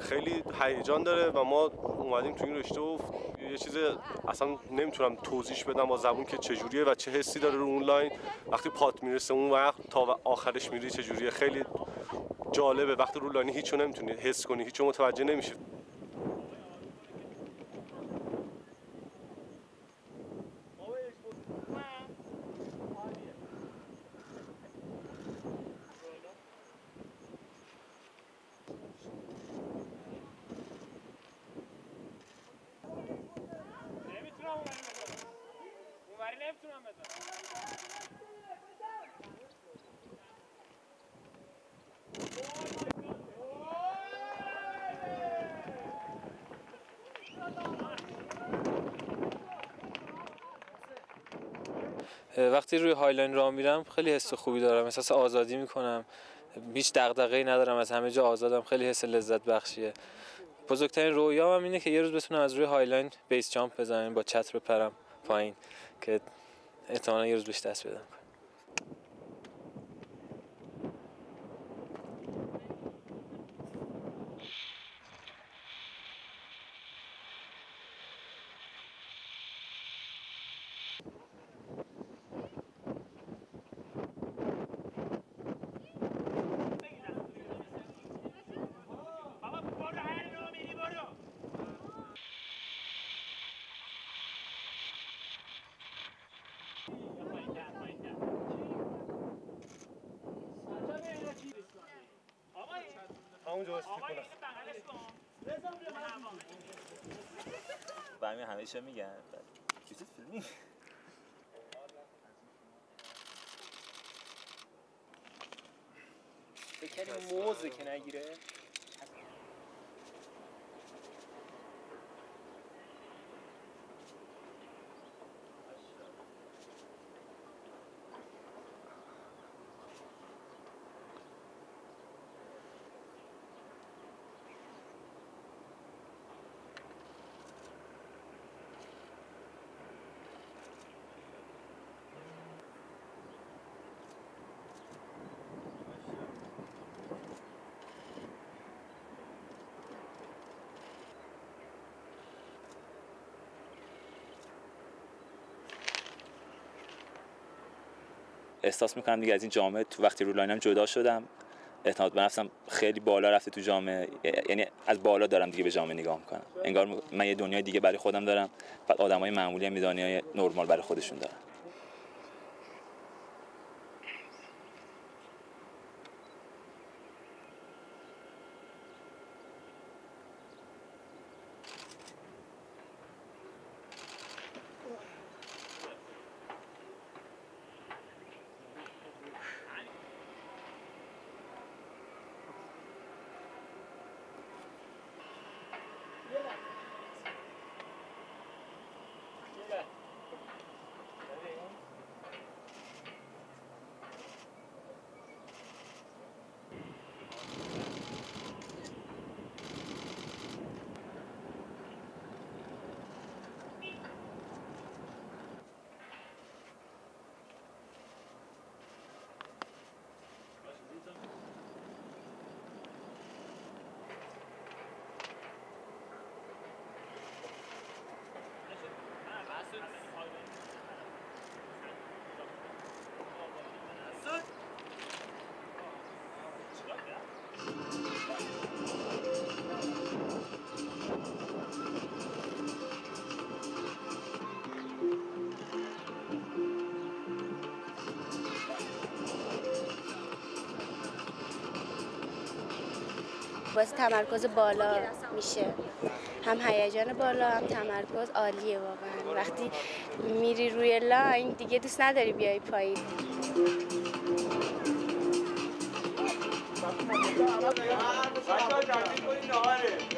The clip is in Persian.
خیلی هیجان داره و ما اومدیم تو این رشته و یه چیز اصلا نمیتونم توضیح بدم با زبون که چجوریه و چه حسی داره رو اون لاین وقتی پات میرسه اون وقت تا آخرش میری چجوریه. خیلی جالبه وقتی رو لاین هیچو نمیتونی حس کنی، هیچو متوجه نمیشی. وقتی روی هایلاین راه میرم خیلی حس خوبی دارم، احساس آزادی میکنم، هیچ دغدغه‌ای ندارم، از همه جا آزادم، خیلی حس لذت بخشیه. بزرگترین رویام اینه که یه روز بتونم از روی هایلاین بیس جامپ بزنم، با چتر بپرم پایین که احتمالاً یه روز بهش دست بدم. برمی همیشه میگن چیزی فیلمی بکنیم موزه که نگیره. احساس میکنم دیگه از این جامعه تو وقتی رو لاینم جدا شدم، اعتماد به نفسم خیلی بالا رفته تو جامعه، یعنی از بالا دارم دیگه به جامعه نگاه میکنم، انگار من یه دنیای دیگه برای خودم دارم، بعد آدمای معمولی هم دنیای نرمال برای خودشون دارن. واسه تمرکز بالا میشه، هم هیجان بالا هم تمرکز عالیه واقعا. وقتی میری روی لاین دیگه دوست نداری بیای پایین.